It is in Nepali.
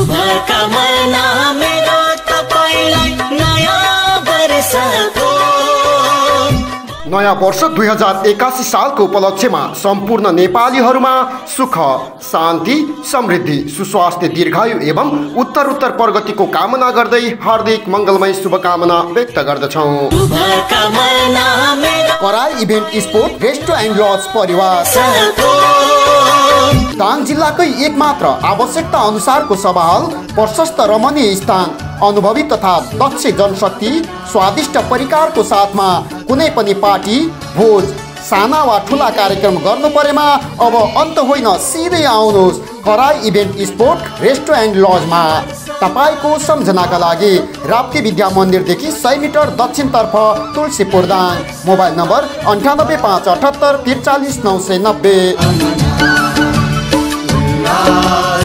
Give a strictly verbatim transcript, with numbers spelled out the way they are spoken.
शुभकामना मेरो तपाईलाई नयाँ वर्षको। नयाँ वर्ष दुई हजार एकासी सालको उपलक्ष्यमा सम्पूर्ण नेपालीहरूमा सुख शान्ति समृद्धि सुस्वास्थ्य दीर्घायु एवं उत्तर उत्तर प्रगतिको कामना गर्दै हार्दिक मङ्गलमय शुभकामना व्यक्त गर्दछौँ। कराई event sport resto and lodge परिवार दाङ जिल्लाकै एक मात्र आवश्यकता अनुसारको सभा हल, प्रशस्त रमणीय स्थान, अनुभवी तथा दक्ष जनशक्ति, स्वादिष्ट परिकारको साथमा कुनै पनि पार्टी भोज साना वा ठुला कार्यक्रम गर्नु परेमा अब अन्त होइन, सिधै आउनुहोस् कराई इभेन्ट स्पोर्ट रेस्टो एन्ड लजमा। तपाईको सम्झनाका लागि राप्ती विद्या मन्दिरदेखि सय मिटर दक्षिणतर्फ तुलसीपुर दाङ। मोबाइल नम्बर अन्ठानब्बे पाँच अठहत्तर त्रिचालिस नौ सय नब्बे।